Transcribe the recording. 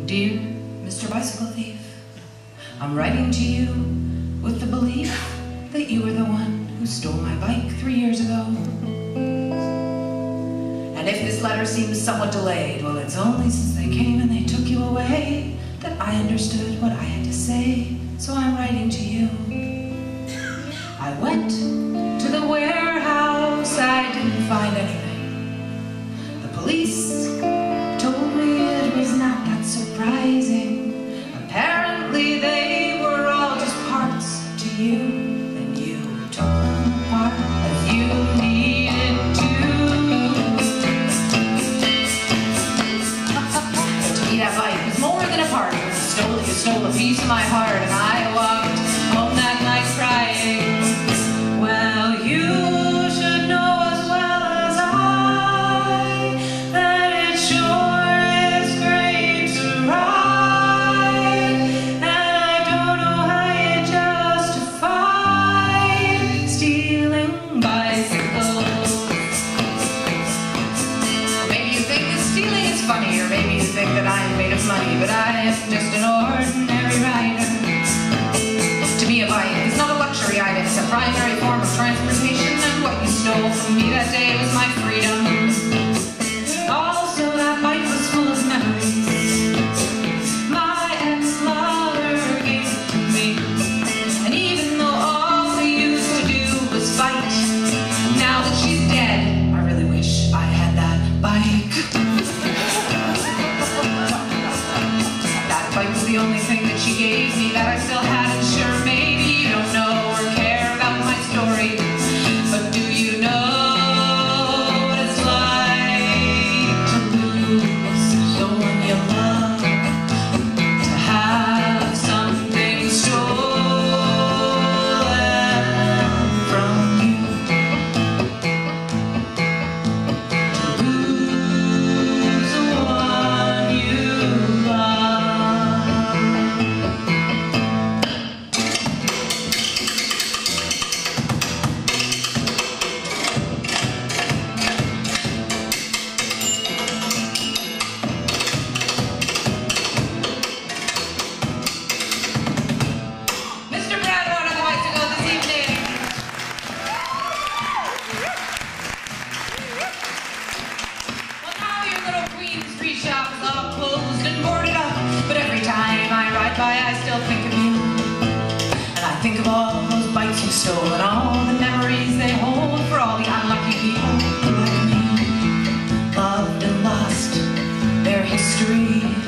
Dear Mr. Bicycle Thief, I'm writing to you with the belief that you were the one who stole my bike 3 years ago. And if this letter seems somewhat delayed, well, it's only since they came and they took you away that I understood what I had to say, so I'm writing to you. I went to the warehouse, I didn't find anything. The police told me it was not that surprising. Apparently they were all just parts to you, and you took them apart as you needed to. To me that bike was more than a part. You stole a piece of my heart, and I walked home that night crying. Well, you should know as well as I that it sure is great to ride, and I don't know how you justify stealing bicycles. Maybe you think that stealing is funny, or maybe you think that I'm made of money, but I'm just an ordinary rider. To me, a bike is not a luxury item, it's a primary form of transportation, and what you stole from me that day was my freedom. Also, that bike was full of memories. My ex-mother gave it to me, and even though all we used to do was fight, now that she's dead, I really wish I had that bike. That bike was the only thing that she gave me that I still had, and sure, maybe you don't know or care about my story, but do you know what it's like to lose someone you love, to have something stolen from you, to lose the one you love. Mr. Bradford on the bicycle this evening. Well, now your little Queen Street shop is all closed and boarded up, but every time I ride by I still think of you. And I think of all those bikes you stole and all the memories they hold for all the unlucky people like me, loved and lost their history.